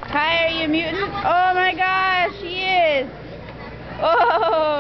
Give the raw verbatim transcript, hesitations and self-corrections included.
Hi, are you a mutant? Oh my gosh, she is! Oh!